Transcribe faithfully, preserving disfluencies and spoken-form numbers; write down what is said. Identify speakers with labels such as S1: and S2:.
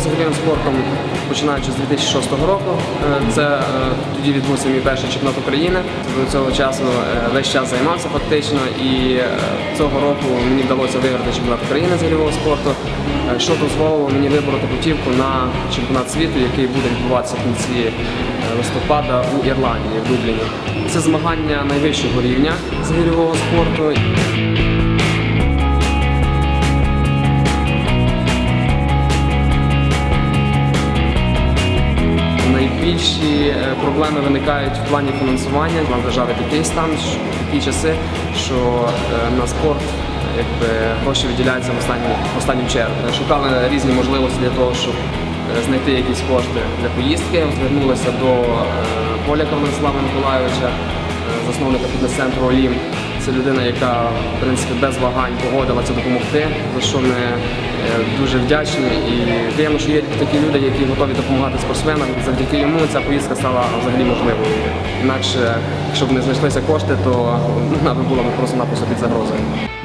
S1: займався гірським спортом починаючи з дві тисячі шостого року. Це тоді відбувся мій перший чемпіонат України. До цього часу весь час займався фактично, і цього року мені вдалося виграти чемпіонат України з гірського спорту, що дозволило мені вибороти путівку на чемпіонат світу, який буде відбуватися в кінці листопада у Ірландії, в Дубліні. Це змагання найвищого рівня з гірського спорту. Найбільші проблеми виникають в плані фінансування. У нас держави такий стан, такі часи, що на спорт якби, гроші виділяються в останню, в останню чергу. Шукали різні можливості для того, щоб знайти якісь кошти для поїздки. Звернулися до Поляка Владислава Миколайовича, засновника фітнес-центру «Олімп». Це людина, яка в принципі, без вагань погодилася допомогти, за що ми дуже вдячні. І приємно, що є такі люди, які готові допомагати спортсменам. Завдяки йому ця поїздка стала взагалі можливою. Інакше, якщо б не знайшлися кошти, то вона б була просто-напросто під загрозою.